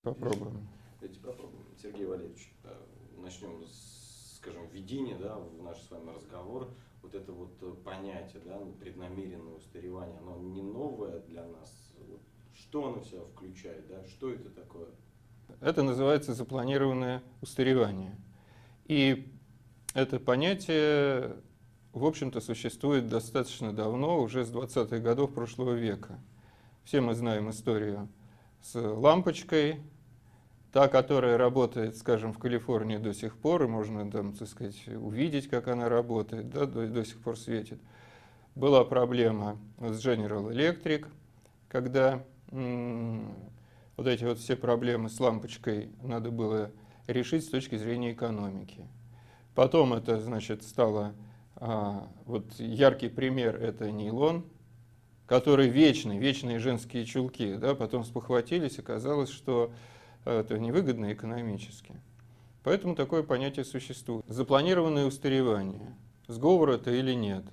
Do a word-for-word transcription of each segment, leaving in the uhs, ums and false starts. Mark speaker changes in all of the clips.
Speaker 1: Попробуем.
Speaker 2: Давайте попробуем. Сергей Валерьевич, начнем с, скажем, введения, да, в наш с вами разговор. Вот это вот понятие, да, преднамеренное устаревание, оно не новое для нас. Что оно в себя включает, да? Что это такое?
Speaker 1: Это называется запланированное устаревание. И это понятие, в общем-то, существует достаточно давно, уже с двадцатых годов прошлого века. Все мы знаем историю с лампочкой, та, которая работает, скажем, в Калифорнии до сих пор, и можно там, так сказать, увидеть, как она работает, да, до, до сих пор светит. Была проблема с General Electric, когда м- вот эти вот все проблемы с лампочкой надо было решить с точки зрения экономики. Потом это, значит, стало, а, вот яркий пример — это нейлон, который вечный, вечные женские чулки, да, потом спохватились, оказалось, что это невыгодно экономически. Поэтому такое понятие существует. Запланированное устаревание. Сговор это или нет?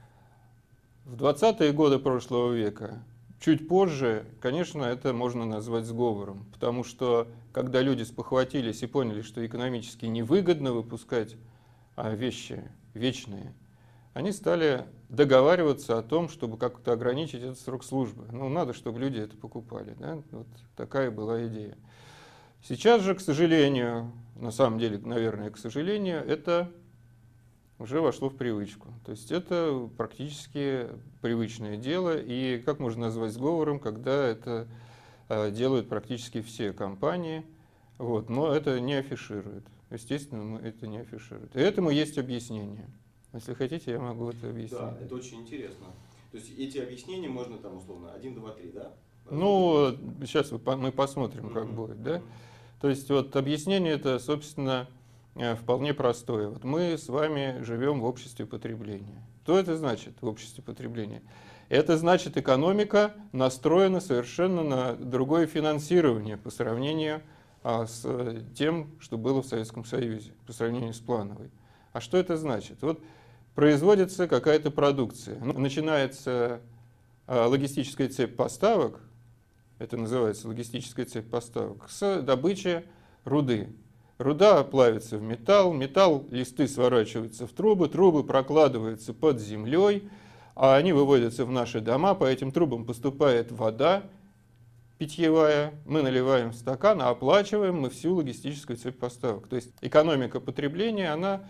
Speaker 1: В двадцатые годы прошлого века, чуть позже, конечно, это можно назвать сговором, потому что когда люди спохватились и поняли, что экономически невыгодно выпускать вещи вечные, они стали договариваться о том, чтобы как-то ограничить этот срок службы. Ну, надо, чтобы люди это покупали. Да? Вот такая была идея. Сейчас же, к сожалению, на самом деле, наверное, к сожалению, это уже вошло в привычку. То есть это практически привычное дело. И как можно назвать сговором, когда это делают практически все компании, вот, но это не афишируют. Естественно, это не афишируют. И этому есть объяснение. Если хотите, я могу это объяснить.
Speaker 2: Да, это очень интересно. То есть эти объяснения можно там условно один, два, три, да?
Speaker 1: Ну, сейчас мы посмотрим, как
Speaker 2: Mm-hmm.
Speaker 1: будет, да? То есть вот объяснение это, собственно, вполне простое. Вот мы с вами живем в обществе потребления. Что это значит в обществе потребления? Это значит, экономика настроена совершенно на другое финансирование по сравнению а, с тем, что было в Советском Союзе, по сравнению с плановой. А что это значит? Вот производится какая-то продукция, начинается а, логистическая цепь поставок, это называется логистическая цепь поставок, с добычи руды. Руда плавится в металл, металл, листы сворачиваются в трубы, трубы прокладываются под землей, а они выводятся в наши дома, по этим трубам поступает вода питьевая, мы наливаем в стакан, а оплачиваем мы всю логистическую цепь поставок. То есть экономика потребления, она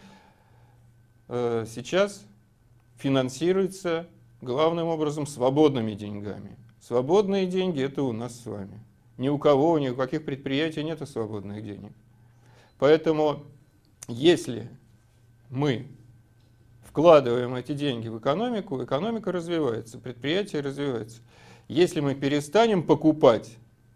Speaker 1: э, сейчас финансируется главным образом свободными деньгами. Свободные деньги — это у нас с вами. Ни у кого, ни у каких предприятий нет свободных денег. Поэтому, если мы вкладываем эти деньги в экономику, экономика развивается, предприятие развивается. Если мы перестанем покупать,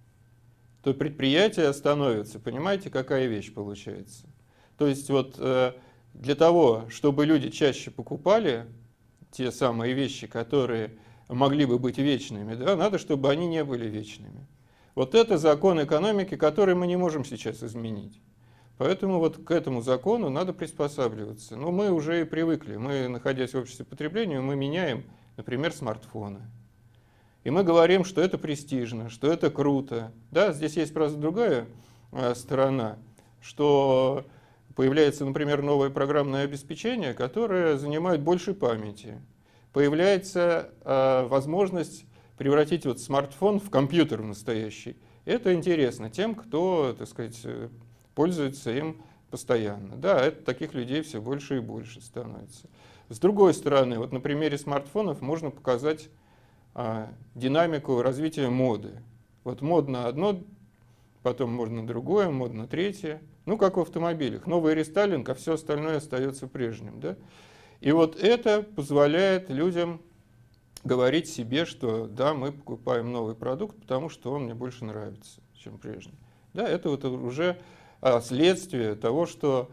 Speaker 1: то предприятие остановится. Понимаете, какая вещь получается? То есть вот для того, чтобы люди чаще покупали те самые вещи, которые могли бы быть вечными, да, надо, чтобы они не были вечными. Вот это закон экономики, который мы не можем сейчас изменить. Поэтому вот к этому закону надо приспосабливаться. Но мы уже и привыкли. Мы, находясь в обществе потребления, мы меняем, например, смартфоны. И мы говорим, что это престижно, что это круто. Да, здесь есть, правда, другая сторона, что появляется, например, новое программное обеспечение, которое занимает больше памяти. Появляется э, возможность превратить вот смартфон в компьютер настоящий. Это интересно тем, кто, так сказать, пользуется им постоянно. Да, это, таких людей все больше и больше становится. С другой стороны, вот на примере смартфонов можно показать а, динамику развития моды. Вот модно одно, потом модно другое, модно третье. Ну, как в автомобилях. Новый рестайлинг, а все остальное остается прежним. Да? И вот это позволяет людям говорить себе, что да, мы покупаем новый продукт, потому что он мне больше нравится, чем прежний. Да, это вот уже следствие того, что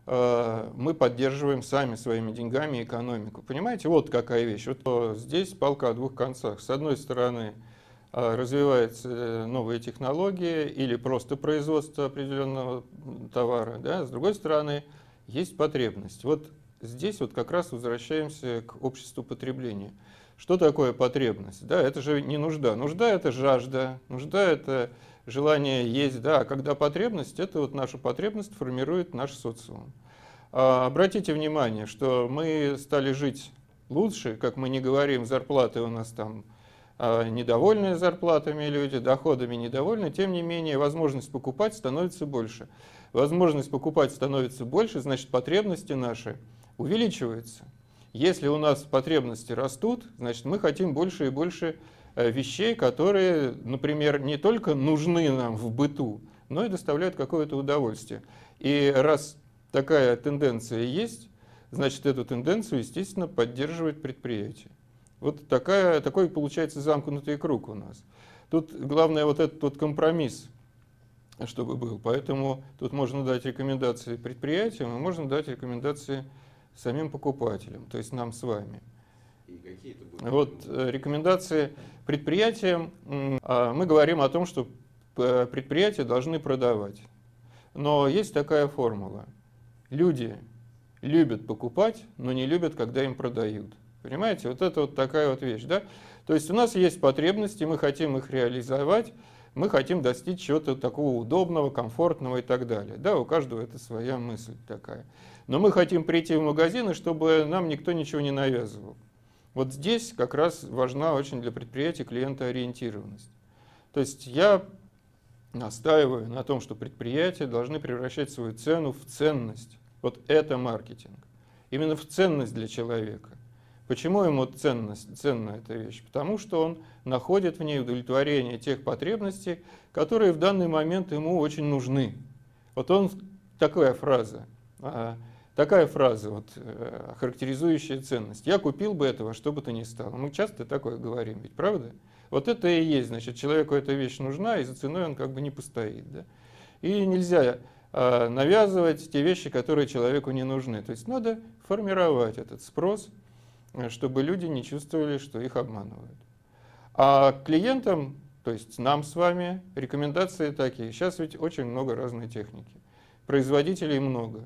Speaker 1: э, мы поддерживаем сами своими деньгами экономику. Понимаете, вот какая вещь. Вот здесь палка о двух концах. С одной стороны, э, развиваются новые технологии или просто производство определенного товара, да? С другой стороны, есть потребность. Вот здесь вот как раз возвращаемся к обществу потребления. Что такое потребность? Да, это же не нужда. Нужда — это жажда, нужда — это желание есть, да, а когда потребность, это вот наша потребность формирует наш социум. А, обратите внимание, что мы стали жить лучше, как мы не говорим, зарплаты у нас там а, недовольны зарплатами люди, доходами недовольны, тем не менее возможность покупать становится больше. Возможность покупать становится больше, значит потребности наши увеличиваются. Если у нас потребности растут, значит мы хотим больше и больше вещей, которые, например, не только нужны нам в быту, но и доставляют какое-то удовольствие. И раз такая тенденция есть, значит эту тенденцию, естественно, поддерживает предприятие. Вот такая, такой получается замкнутый круг у нас. Тут главное вот этот вот компромисс, чтобы был. Поэтому тут можно дать рекомендации предприятиям, а можно дать рекомендации самим покупателям, то есть нам с вами.
Speaker 2: И какие это будут?
Speaker 1: Вот рекомендации предприятиям. Мы говорим о том, что предприятия должны продавать. Но есть такая формула. Люди любят покупать, но не любят, когда им продают. Понимаете? Вот это вот такая вот вещь, да? То есть у нас есть потребности, мы хотим их реализовать, мы хотим достичь чего-то такого удобного, комфортного и так далее. Да, у каждого это своя мысль такая. Но мы хотим прийти в магазин, и чтобы нам никто ничего не навязывал. Вот здесь как раз важна очень для предприятий клиентоориентированность. То есть я настаиваю на том, что предприятия должны превращать свою цену в ценность. Вот это маркетинг. Именно в ценность для человека. Почему ему ценность, ценна эта вещь? Потому что он находит в ней удовлетворение тех потребностей, которые в данный момент ему очень нужны. Вот он, такая фраза, такая фраза, вот, характеризующая ценность. Я купил бы этого, что бы то ни стало. Мы часто такое говорим, ведь правда? Вот это и есть, значит, человеку эта вещь нужна, и за ценой он как бы не постоит. Да? И нельзя навязывать те вещи, которые человеку не нужны. То есть надо формировать этот спрос, чтобы люди не чувствовали, что их обманывают. А клиентам, то есть нам с вами, рекомендации такие. Сейчас ведь очень много разной техники. Производителей много.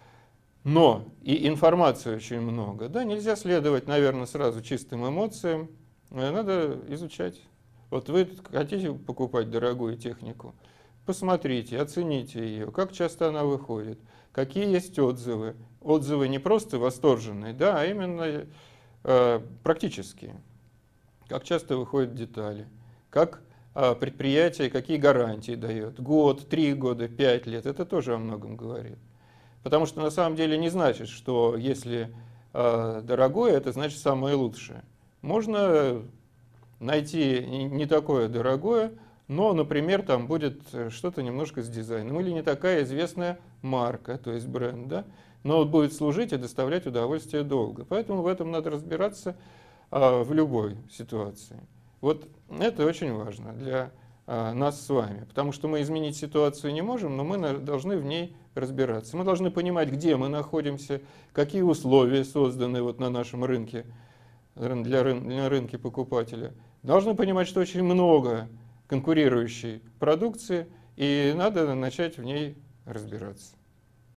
Speaker 1: Но и информации очень много. Да, нельзя следовать, наверное, сразу чистым эмоциям. Надо изучать. Вот вы хотите покупать дорогую технику? Посмотрите, оцените ее, как часто она выходит, какие есть отзывы. Отзывы не просто восторженные, да, а именно э, практические. Как часто выходят детали, как э, предприятие, какие гарантии дает. Год, три года, пять лет, это тоже о многом говорит. Потому что на самом деле не значит, что если э, дорогое, это значит самое лучшее. Можно найти не такое дорогое, но, например, там будет что-то немножко с дизайном, или не такая известная марка, то есть бренд, да? Но будет служить и доставлять удовольствие долго. Поэтому в этом надо разбираться а, в любой ситуации. Вот это очень важно для а, нас с вами, потому что мы изменить ситуацию не можем, но мы на, должны в ней разбираться. Мы должны понимать, где мы находимся, какие условия созданы вот на нашем рынке, для, рын, для рынка покупателя. Должны понимать, что очень много конкурирующей продукции, и надо начать в ней разбираться.